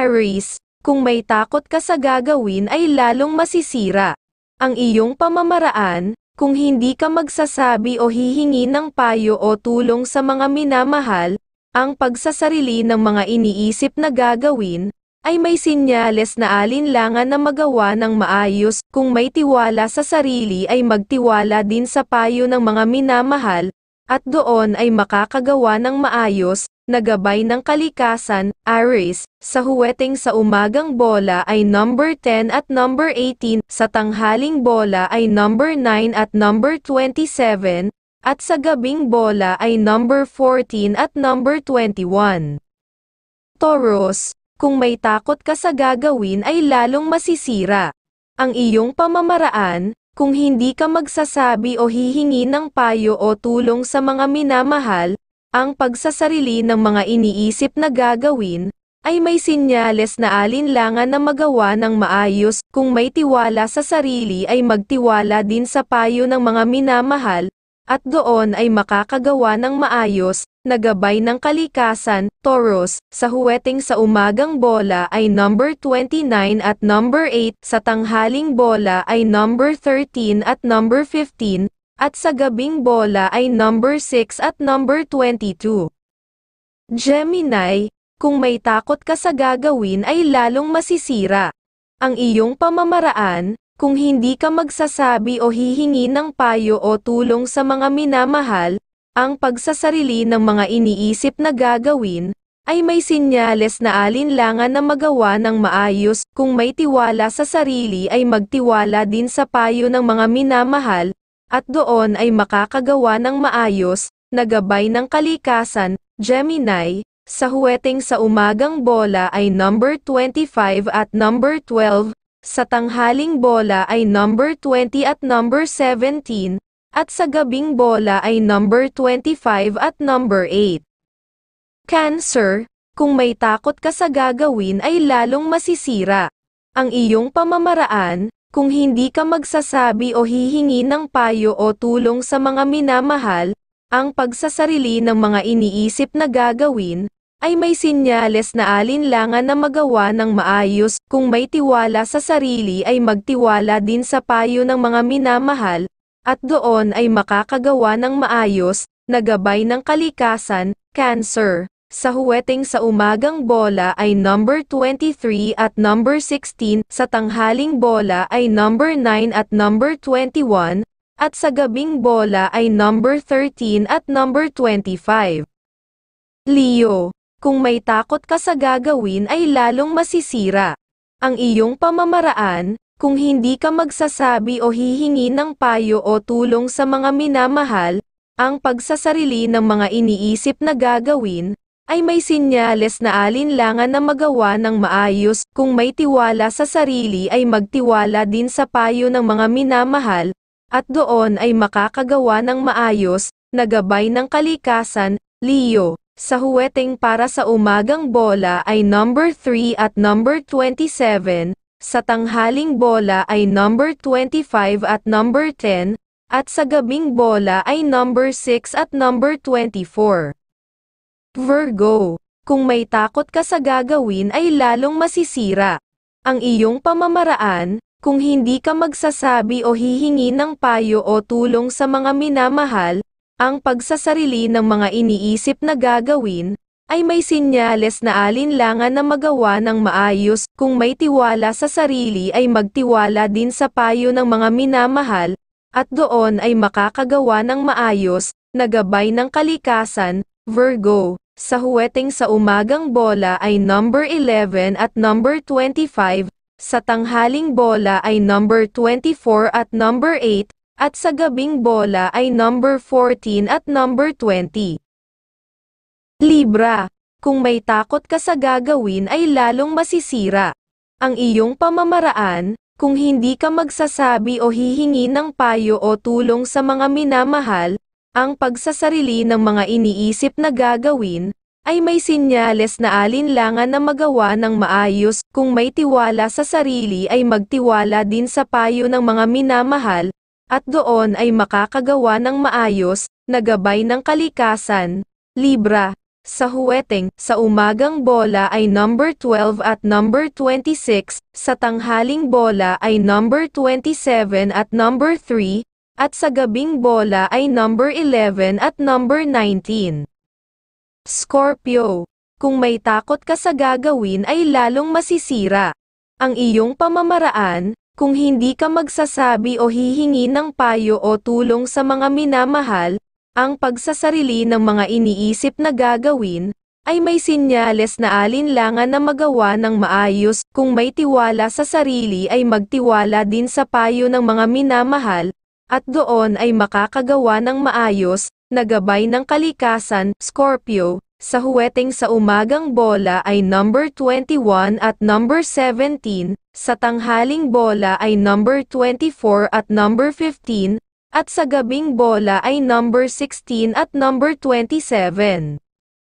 Aries, kung may takot ka sa gagawin ay lalong masisira ang iyong pamamaraan, kung hindi ka magsasabi o hihingi ng payo o tulong sa mga minamahal, ang pagsasarili ng mga iniisip na gagawin, ay may sinyales na alinlangan na magawa ng maayos. Kung may tiwala sa sarili ay magtiwala din sa payo ng mga minamahal, at doon ay makakagawa ng maayos, na gabay ng kalikasan. Aries, sa huweteng sa umagang bola ay number 10 at number 18, sa tanghaling bola ay number 9 at number 27, at sa gabing bola ay number 14 at number 21. Taurus, kung may takot ka sa gagawin ay lalong masisira ang iyong pamamaraan, kung hindi ka magsasabi o hihingi ng payo o tulong sa mga minamahal, ang pagsasarili ng mga iniisip na gagawin, ay may sinyales na alinlangan na magawa ng maayos. Kung may tiwala sa sarili ay magtiwala din sa payo ng mga minamahal, at doon ay makakagawa ng maayos, na gabay ng kalikasan. Taurus, sa huweteng sa umagang bola ay number 29 at number 8, sa tanghaling bola ay number 13 at number 15, at sa gabing bola ay number 6 at number 22. Gemini, kung may takot ka sa gagawin ay lalong masisira ang iyong pamamaraan, kung hindi ka magsasabi o hihingi ng payo o tulong sa mga minamahal, ang pagsasarili ng mga iniisip na gagawin, ay may sinyales na alinlangan na magawa ng maayos. Kung may tiwala sa sarili ay magtiwala din sa payo ng mga minamahal, at doon ay makakagawa ng maayos, na gabay ng kalikasan. Gemini, sa huweteng sa umagang bola ay number 25 at number 12, sa tanghaling bola ay number 20 at number 17, at sa gabing bola ay number 25 at number 8. Cancer, kung may takot ka sa gagawin ay lalong masisira ang iyong pamamaraan, kung hindi ka magsasabi o hihingi ng payo o tulong sa mga minamahal, ang pagsasarili ng mga iniisip na gagawin, ay may sinyales na alinlangan na magawa ng maayos. Kung may tiwala sa sarili ay magtiwala din sa payo ng mga minamahal, at doon ay makakagawa ng maayos, na gabay ng kalikasan. Cancer, sa huweteng sa umagang bola ay number 23 at number 16, sa tanghaling bola ay number 9 at number 21, at sa gabing bola ay number 13 at number 25. Leo, kung may takot ka sa gagawin ay lalong masisira ang iyong pamamaraan, kung hindi ka magsasabi o hihingi ng payo o tulong sa mga minamahal, ang pagsasarili ng mga iniisip na gagawin, ay may sinyales na alinlangan na magawa ng maayos. Kung may tiwala sa sarili ay magtiwala din sa payo ng mga minamahal, at doon ay makakagawa ng maayos, na gabay ng kalikasan. Leo, sa huweteng para sa umagang bola ay number 3 at number 27, sa tanghaling bola ay number 25 at number 10, at sa gabing bola ay number 6 at number 24. Virgo, kung may takot ka sa gagawin ay lalong masisira ang iyong pamamaraan, kung hindi ka magsasabi o hihingi ng payo o tulong sa mga minamahal, ang pagsasarili ng mga iniisip na gagawin, ay may sinyales na alinlangan na magawa ng maayos. Kung may tiwala sa sarili ay magtiwala din sa payo ng mga minamahal, at doon ay makakagawa ng maayos, na gabay ng kalikasan. Virgo, sa huweteng sa umagang bola ay number 11 at number 25, sa tanghaling bola ay number 24 at number 8, at sa gabing bola ay number 14 at number 20. Libra, kung may takot ka sa gagawin ay lalong masisira ang iyong pamamaraan, kung hindi ka magsasabi o hihingi ng payo o tulong sa mga minamahal, ang pagsasarili ng mga iniisip na gagawin, ay may sinyales na alinlangan na magawa ng maayos. Kung may tiwala sa sarili ay magtiwala din sa payo ng mga minamahal, at doon ay makakagawa ng maayos, na gabay ng kalikasan. Libra, sa huweteng, sa umagang bola ay number 12 at number 26, sa tanghaling bola ay number 27 at number 3, at sa gabing bola ay number 11 at number 19. Scorpio, kung may takot ka sa gagawin ay lalong masisira ang iyong pamamaraan, kung hindi ka magsasabi o hihingi ng payo o tulong sa mga minamahal, ang pagsasarili ng mga iniisip na gagawin, ay may sinyales na alinlangan na magawa ng maayos. Kung may tiwala sa sarili ay magtiwala din sa payo ng mga minamahal, at doon ay makakagawa ng maayos, na gabay ng kalikasan. Scorpio, sa huweteng sa umagang bola ay number 21 at number 17, sa tanghaling bola ay number 24 at number 15, at sa gabing bola ay number 16 at number 27.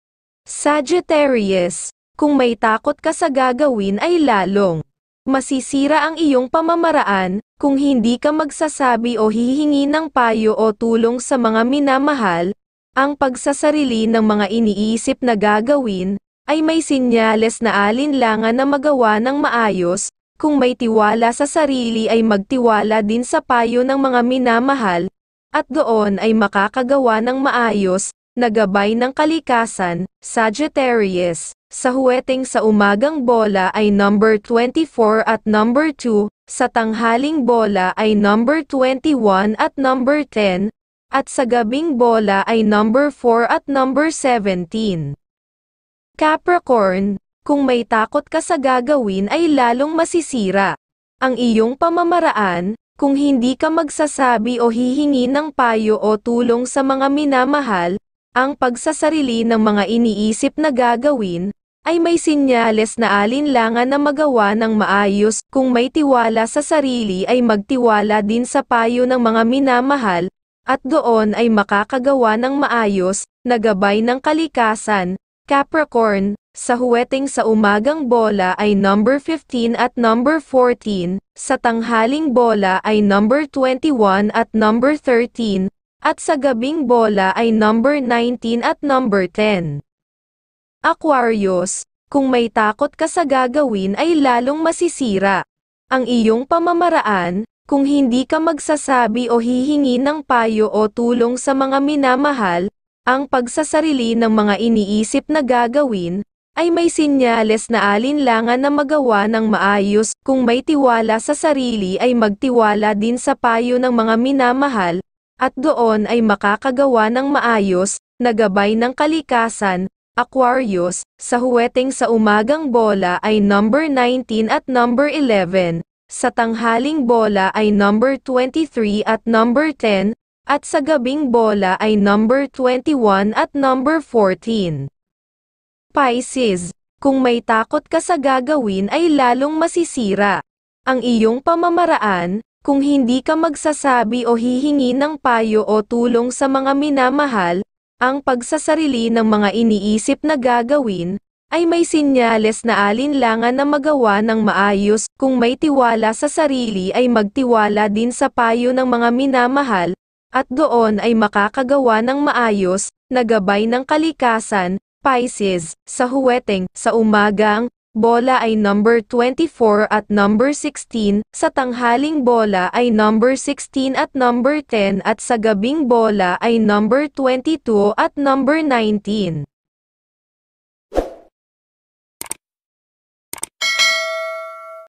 Sagittarius, kung may takot ka sa gagawin ay lalong masisira ang iyong pamamaraan, kung hindi ka magsasabi o hihingi ng payo o tulong sa mga minamahal. Ang pagsasarili ng mga iniisip na gagawin, ay may sinyales na alinlangan na magawa ng maayos. Kung may tiwala sa sarili ay magtiwala din sa payo ng mga minamahal, at doon ay makakagawa ng maayos, na gabay ng kalikasan. Sagittarius, sa huweteng sa umagang bola ay number 24 at number 2, sa tanghaling bola ay number 21 at number 10, at sa gabing bola ay number 4 at number 17. Capricorn, kung may takot ka sa gagawin ay lalong masisira ang iyong pamamaraan, kung hindi ka magsasabi o hihingi ng payo o tulong sa mga minamahal. Ang pagsasarili ng mga iniisip na gagawin, ay may sinyales na alinlangan na magawa ng maayos. Kung may tiwala sa sarili ay magtiwala din sa payo ng mga minamahal, at doon ay makakagawa ng maayos, na gabay ng kalikasan. Capricorn, sa huweteng sa umagang bola ay number 15 at number 14, sa tanghaling bola ay number 21 at number 13, at sa gabing bola ay number 19 at number 10. Aquarius, kung may takot ka sa gagawin ay lalong masisira ang iyong pamamaraan, kung hindi ka magsasabi o hihingi ng payo o tulong sa mga minamahal. Ang pagsasarili ng mga iniisip na gagawin, ay may sinyales na alinlangan na magawa ng maayos. Kung may tiwala sa sarili ay magtiwala din sa payo ng mga minamahal, at doon ay makakagawa ng maayos, na gabay ng kalikasan. Aquarius, sa huweteng sa umagang bola ay number 19 at number 11, sa tanghaling bola ay number 23 at number 10, at sa gabing bola ay number 21 at number 14. Pisces, kung may takot ka sa gagawin ay lalong masisira ang iyong pamamaraan, kung hindi ka magsasabi o hihingi ng payo o tulong sa mga minamahal. Ang pagsasarili ng mga iniisip na gagawin, ay may sinyales na alinlangan na magawa ng maayos. Kung may tiwala sa sarili ay magtiwala din sa payo ng mga minamahal, at doon ay makakagawa ng maayos, na gabay ng kalikasan. Pisces, sa huweteng, sa umagang bola ay number 24 at number 16, sa tanghaling bola ay number 16 at number 10, at sa gabing bola ay number 22 at number 19.